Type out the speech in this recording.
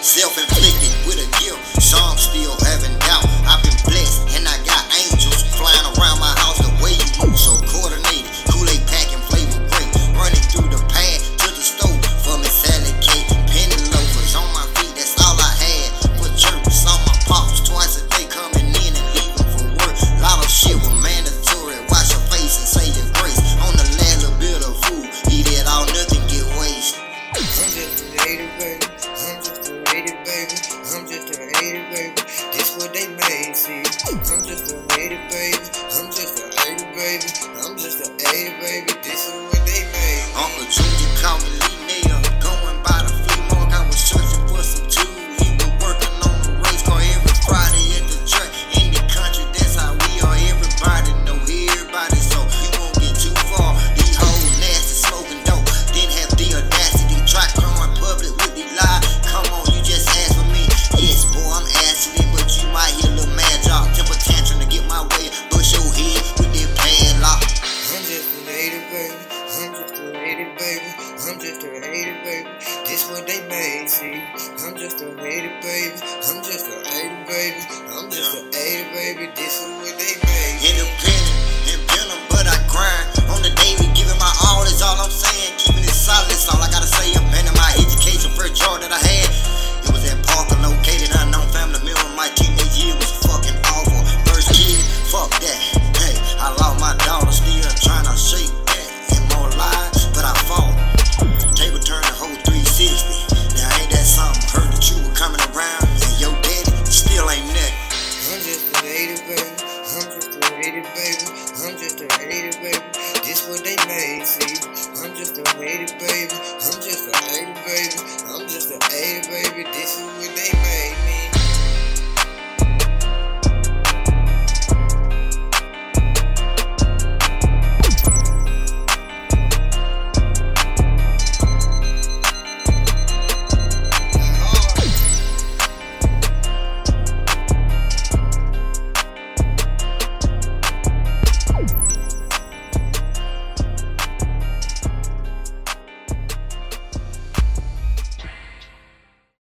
self-inflicted with a gift, so I'm still having doubt. I've been blessed and I got angels flying around my house the way you move, so coordinated. Kool-Aid packing flavor great, running through the pad to the stove for me salad cake, penny loafers on my feet, that's all I had for church. Saw my pops twice a day coming in and leaving for work. Lot of shit was mandatory, wash your face and say your grace. On the last little bit of food, eat it all, nothing get wasted. I'm just a hater, baby. I'm just a hater, baby. I'm just a hater, baby. This what they made, see. I'm just a hater, baby. I'm just a hater, baby. I'm just a hater, baby. This is what they made. Uncle Junior called me Lee Nail, going by the flea market. I was searching for some tools. He was working on the race car every Friday at the track. In the country, that's how we are. Everybody know everybody, so you won't get too far. These hoes nasty, smoking dope. Didn't have the audacity. Try growing public with the lie. Come on, you just ask for me. Yes, boy, I'm asking, but you might hit a little mad job. Temper tantrum to get my way. Push your head with that padlock. I'm just a hater, baby. I'm just a hater, baby. I'm just a hater, baby. This what they made, see. I'm just a hater, baby. I'm just a hater, baby. I'm just a hater, baby. This is what they made. Independent and venom, but I grind on the daily, giving my all. Is all I'm saying. Keeping it solid, that's all I gotta say. Abandoning my education, first job that I had. It was at Parker, located unknown family member. My teenage year was fucking awful. First kid, fuck that. Hey, I lost my daughter, still trying to shake that. And more lies, but I fought. Table turned the whole 360. Now ain't that something? Heard that you were coming around, and your daddy still ain't nothing. I'm just a hater, baby. I'm just a hater, baby. I'm just a hater, baby. This what they made, see. I'm just a hater, baby. I'm just a hater, baby. I'm just a hater, baby. This is what they made.